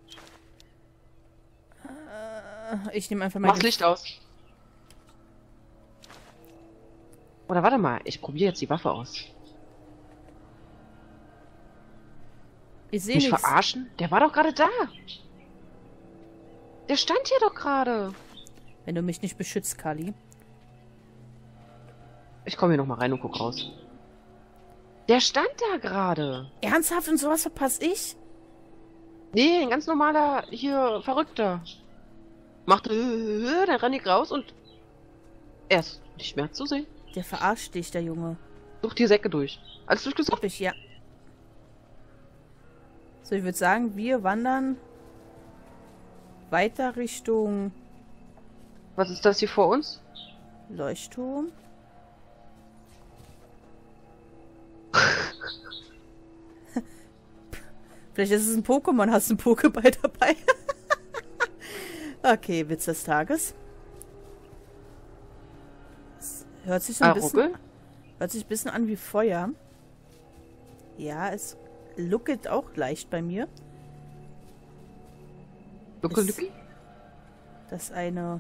Ich nehme einfach mal... Mach's Licht aus. Oder warte mal, ich probiere jetzt die Waffe aus. Ich sehe Mich nichts. verarschen? Der war doch gerade da. Der stand hier doch gerade. Wenn du mich nicht beschützt, Kali. Ich komme hier noch mal rein und guck raus. Der stand da gerade. Ernsthaft und sowas verpasse ich? Nee, ein ganz normaler, hier, Verrückter. Macht, dann renn ich raus und er ist nicht mehr zu sehen. Der verarscht dich, der Junge. Such die Säcke durch. Alles durchgesucht? Hab ich, ja. So, ich würde sagen, wir wandern weiter Richtung Was ist das hier vor uns? Leuchtturm. Vielleicht ist es ein Pokémon, hast du einen Pokéball dabei? Okay, Witz des Tages. Es hört sich so ein bisschen... Ruckel? Hört sich ein bisschen an wie Feuer. Ja, es luckelt auch leicht bei mir. Lucke-Lucki? Das eine...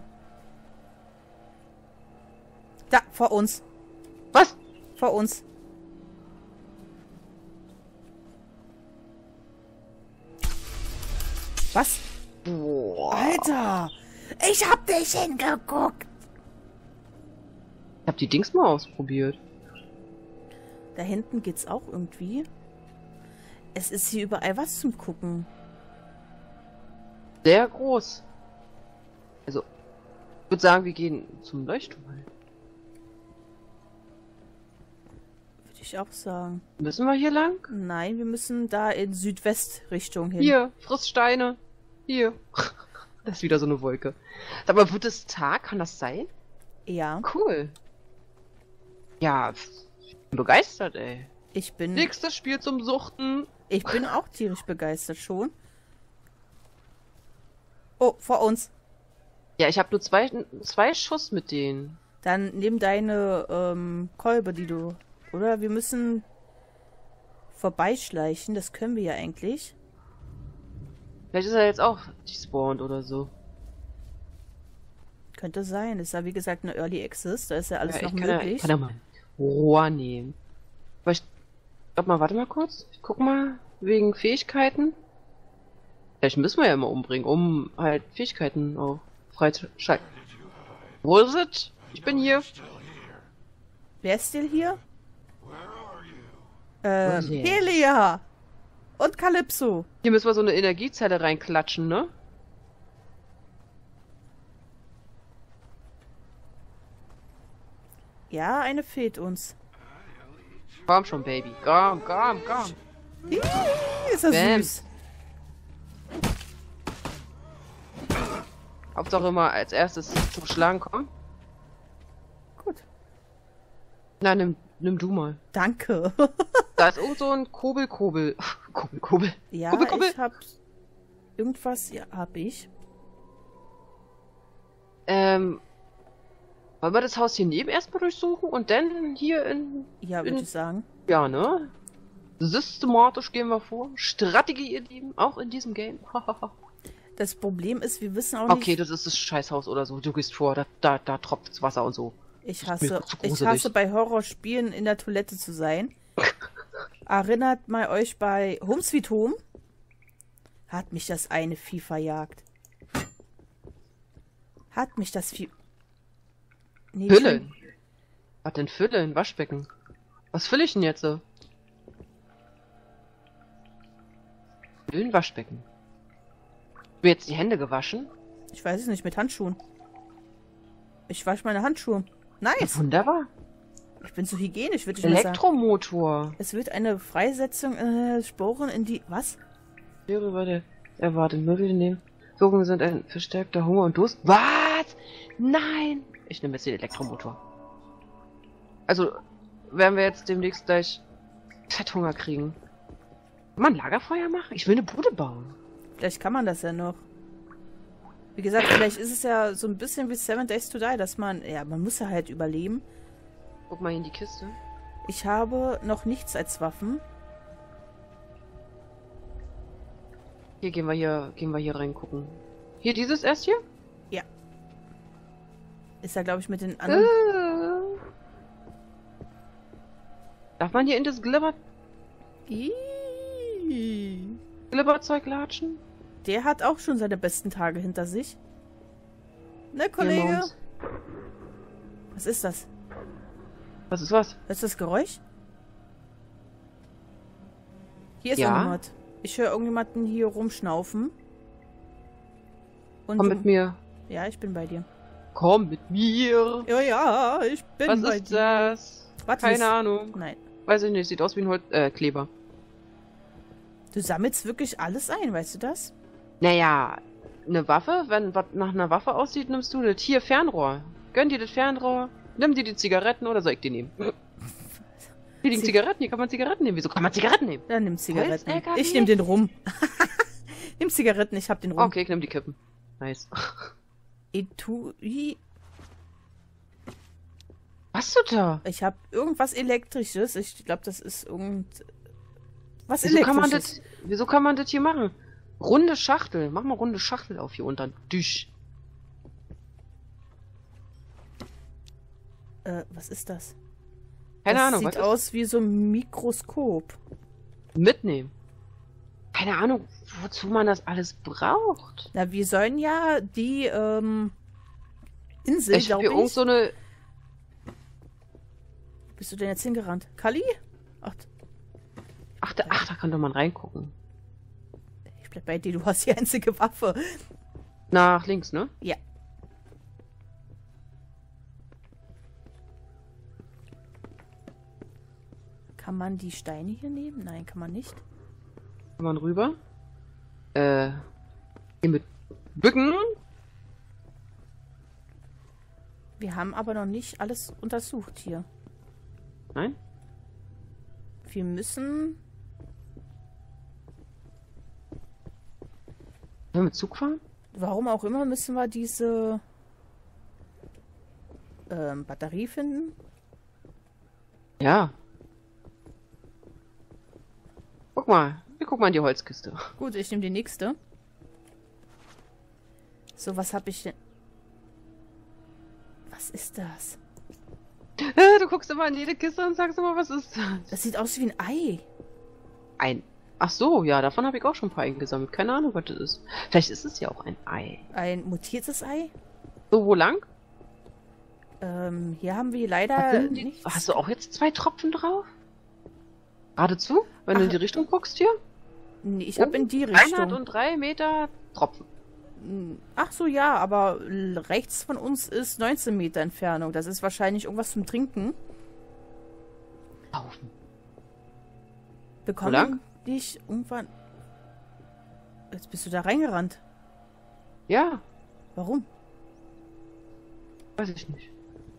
Da, vor uns. Was? Vor uns. Was? Boah. Alter! Ich hab dich hingeguckt! Ich hab die Dings mal ausprobiert. Da hinten geht's auch irgendwie. Es ist hier überall was zum Gucken. Sehr groß. Also, ich würde sagen, wir gehen zum Leuchtturm. Würde ich auch sagen. Müssen wir hier lang? Nein, wir müssen da in Südwestrichtung hin. Hier, friss Steine. Hier. Das ist wieder so eine Wolke. Sag mal, wird es Tag? Kann das sein? Ja, Cool. Ja, ich bin begeistert, ey. ich bin Nächstes Spiel zum Suchten. auch tierisch begeistert schon. Oh, vor uns. Ja, ich habe nur zwei Schuss mit denen. Dann nimm deine Kolbe, die du... Oder wir müssen vorbeischleichen. Das können wir ja eigentlich. Vielleicht ist er jetzt auch despawned oder so. Könnte sein. Ist ja wie gesagt eine Early Access. Da ist ja alles Ja, noch ich möglich. kann ja mal ein Rohr nehmen. Aber ich glaub mal, warte mal kurz. Ich guck mal, wegen Fähigkeiten. Vielleicht müssen wir ja mal umbringen, um halt Fähigkeiten auch freizuschalten. Wo ist es? Ich bin hier. Wer ist denn hier? ist er? Helia! Und Calypso. Hier müssen wir so eine Energiezelle reinklatschen, ne? Ja, eine fehlt uns. Komm schon, Baby. Komm, komm, komm. Ih, ist das Bam. süß. Hauptsache immer als erstes zum Schlagen kommen. Gut. Na, nimm du mal. Danke. Da ist irgend so ein Kobel. Kobel. Ja, Kubbel. ich hab... Irgendwas, ja, hab ich. Wollen wir das Haus hier neben erstmal durchsuchen und dann hier in... Ja, würde ich sagen. Ja, ne? Systematisch gehen wir vor. Strategie, ihr Lieben, auch in diesem Game. Das Problem ist, wir wissen auch nicht... Okay, das ist das Scheißhaus oder so. Du gehst vor, da tropft's Wasser und so. Ich mir hasse, zu ich gruselig. hasse bei Horrorspielen in der Toilette zu sein. Erinnert mal euch bei Home Sweet Home. Hat mich das eine Vieh verjagt. Hat mich das Vieh... Nee, Füllen. Was denn Füllen? Waschbecken. Was fülle ich denn jetzt so? Füllen, Waschbecken. Ich mir jetzt die Hände gewaschen? Ich weiß es nicht, mit Handschuhen. Ich wasche meine Handschuhe. Nice. Wunderbar. Ich bin so hygienisch, würde ich mal sagen. Elektromotor. Es wird eine Freisetzung Sporen in die... Was? Wäre bei der erwarteten Mittel nehmen. Wirkungen sind ein verstärkter Hunger und Durst. Was? Nein! Ich nehme jetzt den Elektromotor. Also, werden wir jetzt demnächst gleich Fetthunger kriegen. Kann man Lagerfeuer machen? Ich will eine Bude bauen. Vielleicht kann man das ja noch. Wie gesagt, vielleicht ist es ja so ein bisschen wie 7 Days to Die, dass man... Ja, man muss ja halt überleben. Guck mal hier in die Kiste. Ich habe noch nichts als Waffen. Hier gehen wir hier reingucken. Hier dieses erst hier? Ist ja, glaube ich, mit den anderen... Darf man hier in das Ih. Glibberzeug latschen? Der hat auch schon seine besten Tage hinter sich. Ne, Kollege? Maus. Was ist das? Was ist was? Hörst du das Geräusch? Hier ist Ja. noch jemand. Ich höre irgendjemanden hier rumschnaufen. Und Komm mit mir. Ja, ich bin bei dir. Komm mit mir. Ja, ich bin Was bei ist dir. das? Was Keine ist- Ahnung. Nein. Weiß ich nicht. Sieht aus wie ein Kleber. Du sammelst wirklich alles ein, weißt du das? Naja, eine Waffe, wenn was nach einer Waffe aussieht, nimmst du das. Hier, Fernrohr. Gönn dir das Fernrohr. Nimm dir die Zigaretten oder soll ich die nehmen? Hier liegen Zigaretten, hier kann man Zigaretten nehmen. Wieso kann man Zigaretten nehmen? Dann nimm Zigaretten. Holz-LKW? Ich nehm den rum. Nimm Zigaretten, ich hab den rum. Okay, ich nehm die Kippen. Nice. Etui. Was du da? Ich hab irgendwas Elektrisches. Ich glaube, das ist was Wieso Elektrisches. kann man das hier machen? Runde Schachtel. Mach mal runde Schachtel auf hier unter. Düsch. Was ist das? Keine das Ahnung. Sieht was ist? aus wie so ein Mikroskop. Mitnehmen. Keine Ahnung, wozu man das alles braucht. Na, wir sollen ja die Insel, Ich hab glaube hier irgend ich. so eine... Bist du denn jetzt hingerannt? Kali? Ach, da kann doch mal reingucken. Ich bleib bei dir, du hast die einzige Waffe. Nach links, ne? Ja. Kann man die Steine hier nehmen? Nein, kann man nicht. Kann man rüber. Hier mit Bücken. Wir haben aber noch nicht alles untersucht hier. Nein? Wir müssen... Wollen wir mit Zug fahren? Warum auch immer müssen wir diese Batterie finden. Ja. Guck mal. Wir gucken mal in die Holzkiste. Gut, ich nehme die nächste. So, was habe ich denn... Was ist das? Du guckst immer in jede Kiste und sagst immer, was ist das? Das sieht aus wie ein Ei. Ein... Ach so, ja, davon habe ich auch schon ein paar eingesammelt. Keine Ahnung, was das ist. Vielleicht ist es ja auch ein Ei. Ein mutiertes Ei. So, wo lang? Hier haben wir Was leider sind die? nichts. Hast du auch jetzt 2 Tropfen drauf? Geradezu? Wenn du in die Richtung guckst hier? Nee, ich habe in die Richtung. 103 Meter Tropfen. Ach so, ja, aber rechts von uns ist 19 Meter Entfernung. Das ist wahrscheinlich irgendwas zum Trinken. Laufen. Wo Bekommen lang? dich irgendwann... Jetzt bist du da reingerannt. Ja, Warum? weiß ich nicht.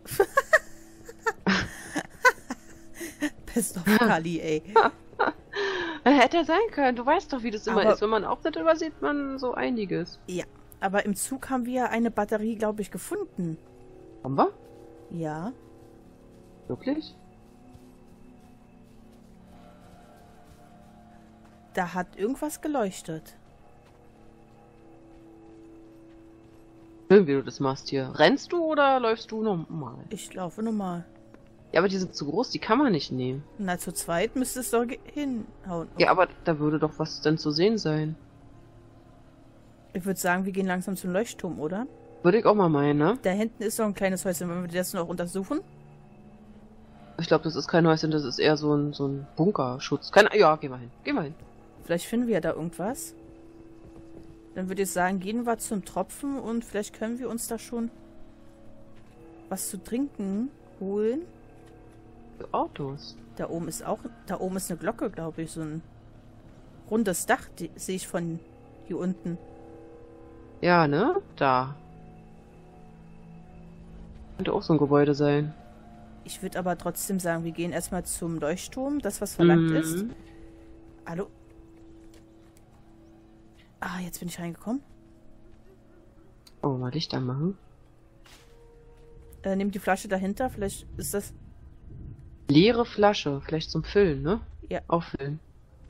Best of Kali, ey. Hätte er sein können. Du weißt doch, wie das immer Aber- ist. Wenn man auftritt, übersieht man so einiges. Ja, aber im Zug haben wir eine Batterie, glaube ich, gefunden. Haben wir? Ja. Wirklich? Da hat irgendwas geleuchtet. Schön, wie du das machst hier. Rennst du oder läufst du normal? Ich laufe normal. Ja, aber die sind zu groß, die kann man nicht nehmen. Na, zu zweit müsste es doch hinhauen. Ja, aber da würde doch was denn zu sehen sein. Ich würde sagen, wir gehen langsam zum Leuchtturm, oder? Würde ich auch mal meinen, ne? Da hinten ist noch ein kleines Häuschen. Wollen wir das noch untersuchen? Ich glaube, das ist kein Häuschen, das ist eher so ein Bunkerschutz. Ja, geh mal hin. Geh mal hin. Vielleicht finden wir ja da irgendwas. Dann würde ich sagen, gehen wir zum Tropfen und vielleicht können wir uns da schon was zu trinken holen. Autos. Da oben ist eine Glocke, glaube ich, so ein rundes Dach, sehe ich von hier unten. Ja, ne? Da. Könnte auch so ein Gebäude sein. Ich würde aber trotzdem sagen, wir gehen erstmal zum Leuchtturm, das was verlangt ist. Hallo? Ah, jetzt bin ich reingekommen. Oh, mal Licht anmachen. Nimm die Flasche dahinter, vielleicht ist das... Leere Flasche, vielleicht zum Füllen, ne? Ja. Auffüllen.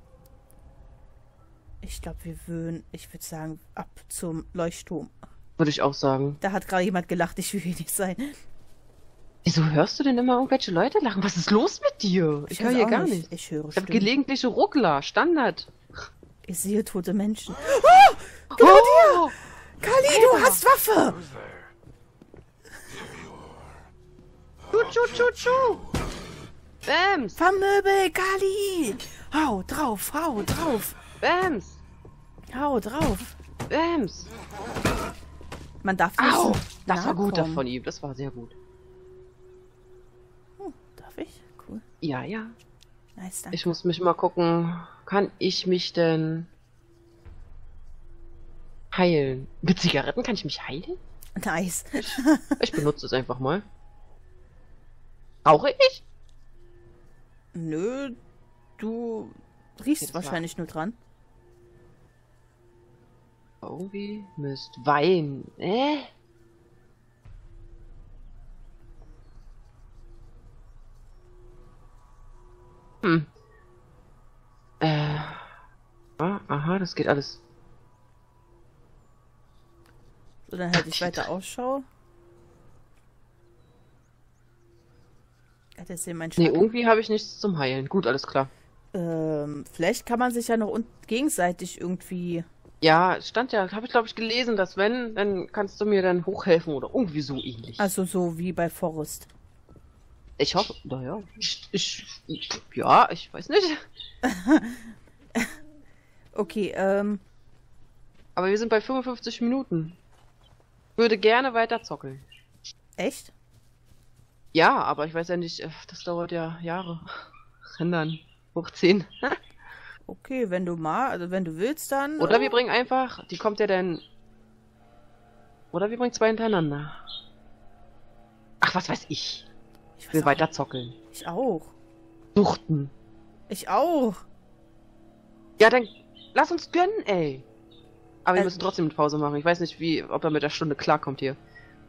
Ich glaube, ich würde sagen, ab zum Leuchtturm. Würde ich auch sagen. Da hat gerade jemand gelacht, ich will hier nicht sein. Wieso hörst du denn immer irgendwelche Leute lachen? Was ist los mit dir? Ich höre weiß hier auch gar nicht. Ich höre Ich habe Stimmen. gelegentliche Ruckler, Standard. Ich sehe tote Menschen. Oh! Kali, du hast Waffe! Who's there? Tschu. Bams! Vermöbel, Kali! Hau drauf, hau drauf, Bams! hau drauf. Bams! Man darf nicht Au! so Das war nahe gut kommen. von ihm, das war sehr gut. Darf ich? Cool. Ja. Nice, danke. Ich muss mich mal gucken, kann ich mich denn Heilen. Mit Zigaretten kann ich mich heilen? Nice. Ich benutze es einfach mal. Rauche ich? Nö, du riechst Jetzt wahrscheinlich nur dran. Irgendwie Mist. Wein. Hm. Aha, das geht alles. So, dann halte ich weiter Ausschau. Hat jetzt hier mein Nee, Schlag. irgendwie habe ich nichts zum Heilen. Gut, alles klar. Vielleicht kann man sich ja noch gegenseitig irgendwie... Ja, stand ja, habe ich glaube ich gelesen, dass wenn, dann kannst du mir dann hochhelfen oder irgendwie so ähnlich. Also so wie bei Forrest. Ich hoffe, naja, ja, ich weiß nicht. Okay, Aber wir sind bei 55 Minuten. Würde gerne weiter zockeln. echt? Ja, aber ich weiß ja nicht, das dauert ja Jahre. Rendern, hochziehen. Okay, wenn du wenn du willst, dann... Oder wir bringen einfach, die kommt ja dann... Oder wir bringen 2 hintereinander. Ach, was weiß ich. Ich will weiter zockeln. Ich auch. Suchten. Ich auch. Ja, dann lass uns gönnen, ey. Aber wir müssen trotzdem eine Pause machen. Ich weiß nicht, ob er mit der Stunde klarkommt hier.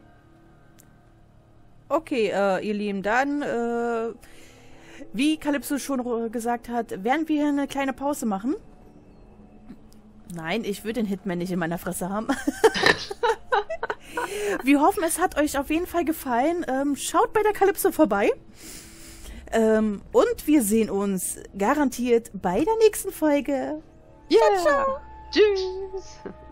Okay, ihr Lieben, dann, wie Calypso schon gesagt hat, werden wir eine kleine Pause machen. Nein, ich würde den Hitman nicht in meiner Fresse haben. Wir hoffen, es hat euch auf jeden Fall gefallen. Schaut bei der Calypso vorbei. Und wir sehen uns garantiert bei der nächsten Folge. Yeah. Ciao, ciao. Tschüss.